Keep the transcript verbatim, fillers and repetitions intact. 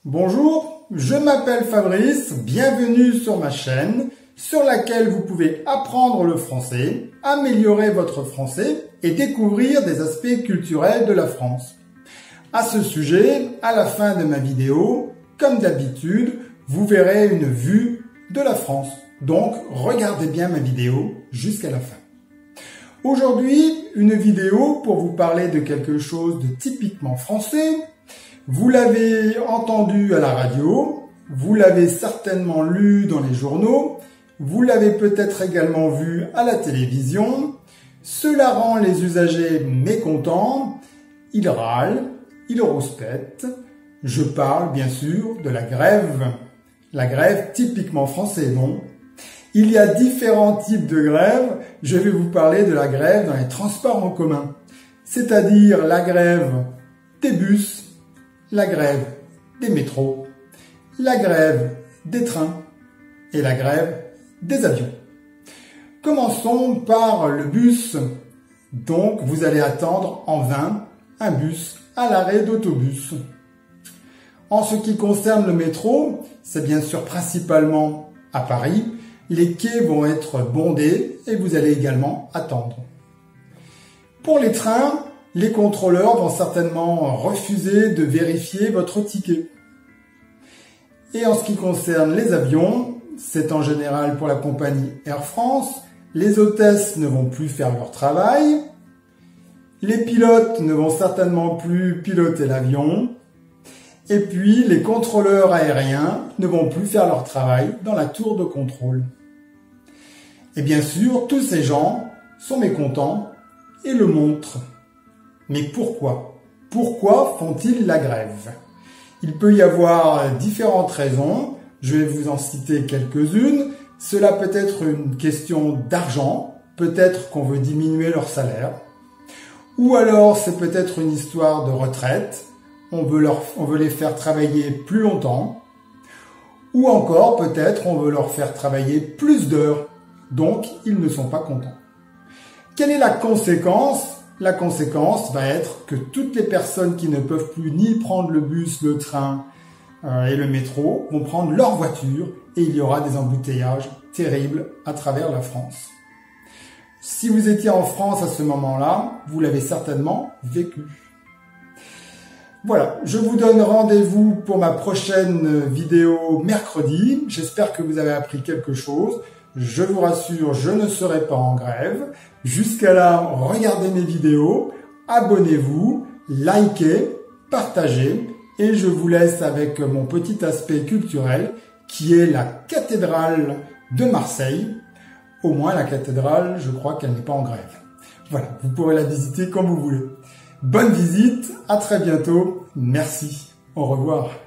Bonjour, je m'appelle Fabrice, bienvenue sur ma chaîne sur laquelle vous pouvez apprendre le français, améliorer votre français et découvrir des aspects culturels de la France. À ce sujet, à la fin de ma vidéo, comme d'habitude, vous verrez une vue de la France. Donc, regardez bien ma vidéo jusqu'à la fin. Aujourd'hui, une vidéo pour vous parler de quelque chose de typiquement français. Vous l'avez entendu à la radio, vous l'avez certainement lu dans les journaux, vous l'avez peut-être également vu à la télévision. Cela rend les usagers mécontents, ils râlent, ils rouspètent. Je parle bien sûr de la grève. La grève typiquement française, non? Il y a différents types de grèves. Je vais vous parler de la grève dans les transports en commun, c'est-à-dire la grève des bus, la grève des métros, la grève des trains et la grève des avions. Commençons par le bus. Donc, vous allez attendre en vain un bus à l'arrêt d'autobus. En ce qui concerne le métro, c'est bien sûr principalement à Paris. Les quais vont être bondés et vous allez également attendre. Pour les trains, les contrôleurs vont certainement refuser de vérifier votre ticket. Et en ce qui concerne les avions, c'est en général pour la compagnie Air France, les hôtesses ne vont plus faire leur travail, les pilotes ne vont certainement plus piloter l'avion, et puis les contrôleurs aériens ne vont plus faire leur travail dans la tour de contrôle. Et bien sûr, tous ces gens sont mécontents et le montrent. Mais pourquoi? Pourquoi font-ils la grève? Il peut y avoir différentes raisons, je vais vous en citer quelques-unes. Cela peut être une question d'argent, peut-être qu'on veut diminuer leur salaire, ou alors c'est peut-être une histoire de retraite, on veut, leur, on veut les faire travailler plus longtemps, ou encore peut-être on veut leur faire travailler plus d'heures, donc ils ne sont pas contents. Quelle est la conséquence? La conséquence va être que toutes les personnes qui ne peuvent plus ni prendre le bus, le train euh, et le métro vont prendre leur voiture et il y aura des embouteillages terribles à travers la France. Si vous étiez en France à ce moment-là, vous l'avez certainement vécu. Voilà, je vous donne rendez-vous pour ma prochaine vidéo mercredi. J'espère que vous avez appris quelque chose. Je vous rassure, je ne serai pas en grève. Jusqu'à là, regardez mes vidéos, abonnez-vous, likez, partagez et je vous laisse avec mon petit aspect culturel qui est la cathédrale de Marseille. Au moins la cathédrale, je crois qu'elle n'est pas en grève. Voilà, vous pourrez la visiter comme vous voulez. Bonne visite, à très bientôt, merci, au revoir.